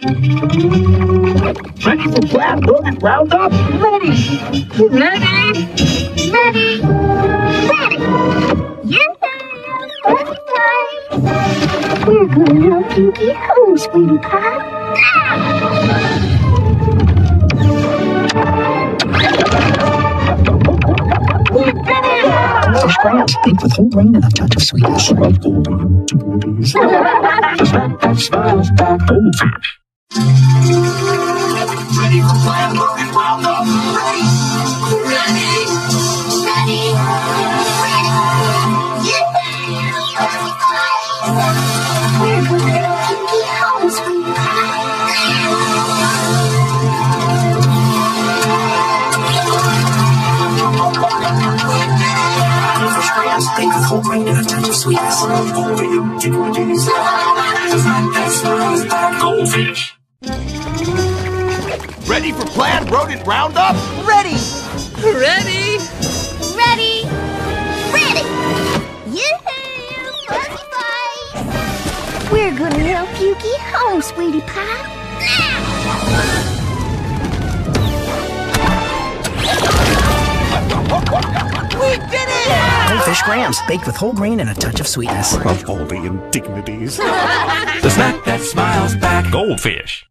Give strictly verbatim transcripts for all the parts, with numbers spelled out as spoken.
Ready for Plan, Loaded, Roundup? Ready! Ready! Ready! Ready! Yoo-hoo! Butterflies! We're gonna help you get home, sweetie pie. We did it! Goldfish grams, baked with whole grain and a touch of sweetness. The snack that smiles back. Goldfish. Ready for Plan, Loaded, Roundup? Ready! Ready! Ready! Ready! Yoo-hoo! Butterflies! We're gonna help you get home, sweetie pie. Goldfish grams, baked with whole grain and a touch of sweetness. Goldfish. Ready for Plan, Rodent, Roundup? Ready! Ready! Ready! Ready! Yoo-hoo! Butterflies! We're gonna help you get home, sweetie pie. We did it! Goldfish grams, baked with whole grain and a touch of sweetness. Of all the indignities. The snack that smiles back. Goldfish.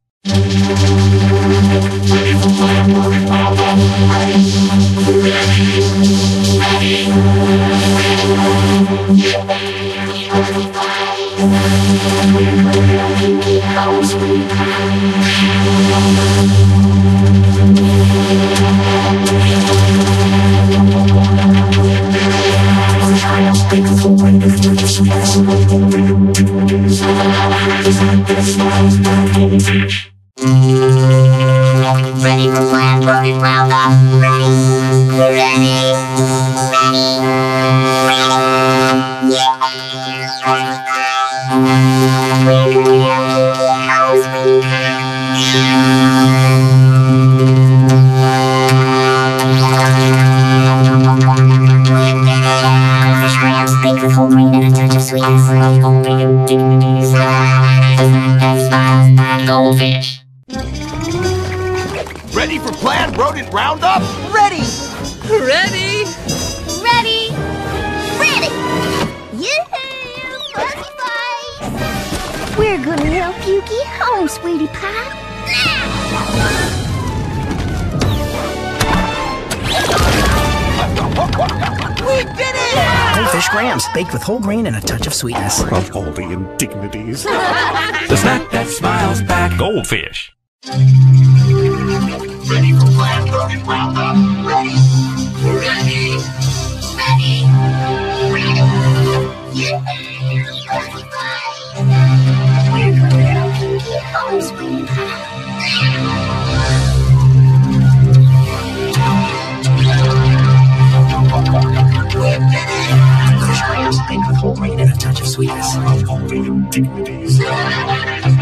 Goldfish. Ready for Plan, Loaded, Roundup? Ready! Ready! Ready! Ready! Yeah! We're gonna help you get home, sweetie pie. Goldfish grams, baked with whole grain and a touch of sweetness. Goldfish. Ready for Plan, Rodent, Roundup? Ready! Ready! Ready! Ready! Yoo-hoo! Butterflies! We're gonna help you get home, sweetie pie. We did it! Goldfish grams, baked with whole grain and a touch of sweetness. Of all the indignities. The snack that smiles back. Goldfish. Ready for Plan, Rodent, Roundup? Ready! Ready! Ready! Ready! Yoo-hoo! Butterflies! We're gonna help you get home, sweetie pie. Goldfish grams, baked with whole grain and a touch of sweetness. Of all the indignities.